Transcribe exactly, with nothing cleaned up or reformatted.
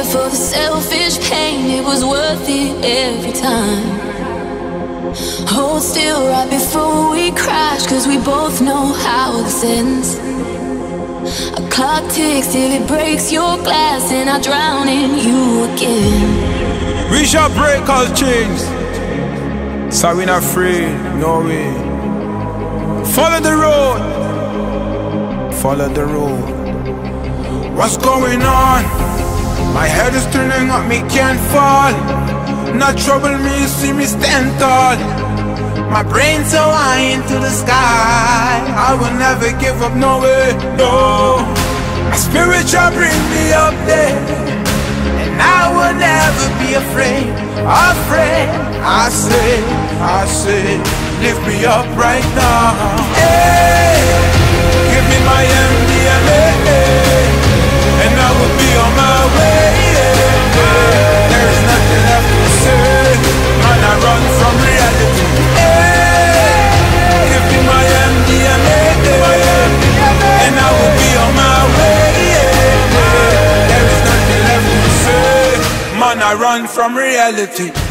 for the selfish pain, it was worth it every time. Hold still right before we crash, cause we both know how this ends. A clock ticks till it breaks your glass, and I drown in you again. We shall break all chains, so we're not afraid, no way. Follow the road, follow the road. What's going on? My head is turning up, me can't fall. Not trouble me, you see me stand tall. My brain so high into the sky, I will never give up, no way, no. My spirit shall bring me up there, and I will never be afraid, afraid. I say, I say, lift me up right now. Hey, give me my M D M A, and I will be on my way. There's nothing left to say, man, I run from reality. Give me my M D M A, and I will be on my way. There is nothing left to say, man, I run from reality.